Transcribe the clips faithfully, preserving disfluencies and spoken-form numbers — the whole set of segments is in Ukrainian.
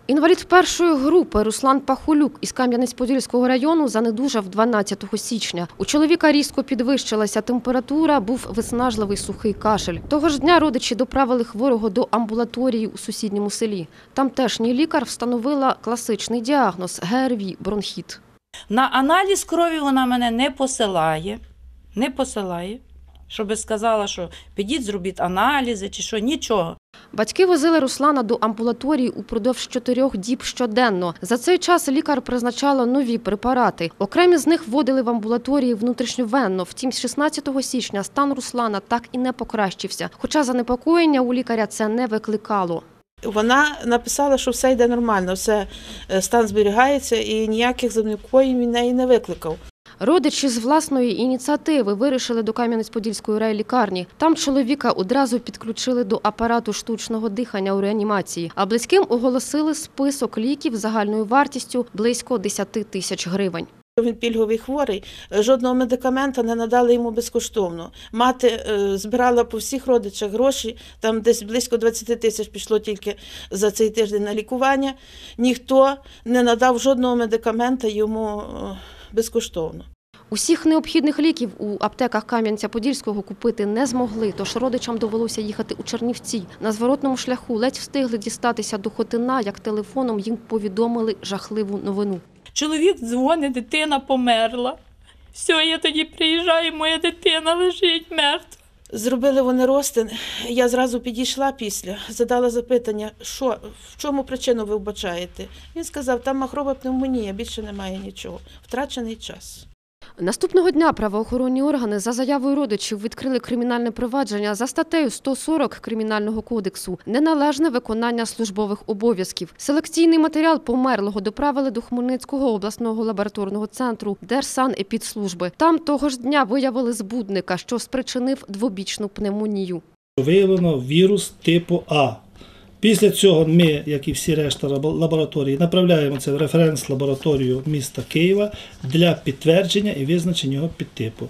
Інвалід першої групи Руслан Пахулюк із Кам'янець-Подільського району занедужав дванадцятого січня. У чоловіка різко підвищилася температура, був виснажливий сухий кашель. Того ж дня родичі доправили хворого до амбулаторії у сусідньому селі. Тамтешній лікар встановила класичний діагноз – ГРВІ – бронхіт. На аналіз крові вона мене не посилає, не посилає, щоб сказала, що підіть, зробіть аналізи чи що, нічого. Батьки возили Руслана до амбулаторії упродовж чотирьох діб щоденно. За цей час лікар призначала нові препарати. Окремі з них вводили в амбулаторії внутрішньовенно. Втім, з шістнадцятого січня стан Руслана так і не покращився. Хоча занепокоєння у лікаря це не викликало. Вона написала, що все йде нормально, все, стан зберігається і ніяких занепокоєнь він неї не викликав. Родичі з власної ініціативи вирішили до Кам'янець-Подільської райлікарні. Там чоловіка одразу підключили до апарату штучного дихання у реанімації, а близьким оголосили список ліків загальною вартістю близько десяти тисяч гривень. Він пільговий хворий, жодного медикамента не надали йому безкоштовно. Мати збирала по всіх родичах гроші, там десь близько двадцяти тисяч пішло тільки за цей тиждень на лікування. Ніхто не надав жодного медикамента йому безкоштовно. Усіх необхідних ліків у аптеках Кам'янця-Подільського купити не змогли, тож родичам довелося їхати у Чернівці. На зворотному шляху ледь встигли дістатися до Хотина, як телефоном їм повідомили жахливу новину. Чоловік дзвонить, дитина померла. Все, я тоді приїжджаю, моя дитина лежить мертва. Зробили вони розтин, я зразу підійшла після, задала запитання, що, в чому причину ви вбачаєте. Він сказав, там махрова пневмонія, більше немає нічого, втрачений час. Наступного дня правоохоронні органи за заявою родичів відкрили кримінальне провадження за статтею сто сорок Кримінального кодексу «Неналежне виконання службових обов'язків». Селекційний матеріал померлого доправили до Хмельницького обласного лабораторного центру Держсанепідслужби. Там того ж дня виявили збудника, що спричинив двобічну пневмонію. Виявлено вірус типу А. Після цього ми, як і всі решта лабораторії, направляємо це в референс-лабораторію міста Києва для підтвердження і визначення його підтипу.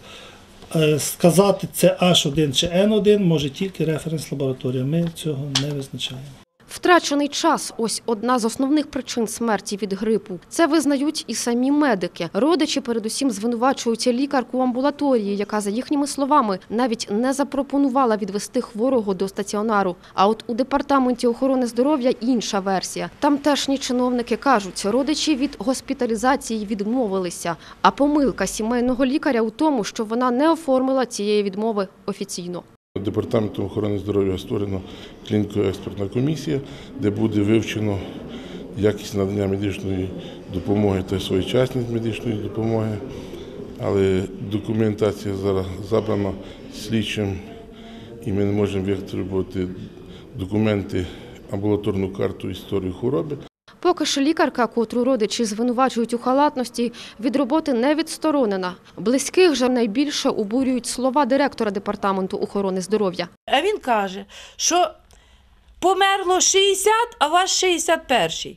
Сказати, це аш один чи ен один може тільки референс-лабораторія, ми цього не визначаємо. Втрачений час – ось одна з основних причин смерті від грипу. Це визнають і самі медики. Родичі передусім звинувачують лікарку амбулаторії, яка, за їхніми словами, навіть не запропонувала відвести хворого до стаціонару. А от у Департаменті охорони здоров'я інша версія. Тамтешні чиновники кажуть, родичі від госпіталізації відмовилися. А помилка сімейного лікаря у тому, що вона не оформила цієї відмови офіційно. Департаментом охорони здоров'я створена клініко-експертна комісія, де буде вивчено якість надання медичної допомоги та своєчасність медичної допомоги. Але документація зараз забрана слідчим, і ми не можемо витребувати документи, амбулаторну карту історії хвороби. Поки ж лікарка, котру родичі звинувачують у халатності, від роботи не відсторонена. Близьких же найбільше обурюють слова директора Департаменту охорони здоров'я. А він каже, що померло шістдесят, а ваш шістдесят перший.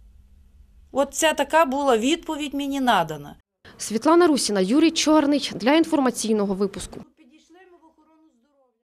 От ця така була відповідь мені надана. Світлана Русіна, Юрій Чорний для інформаційного випуску.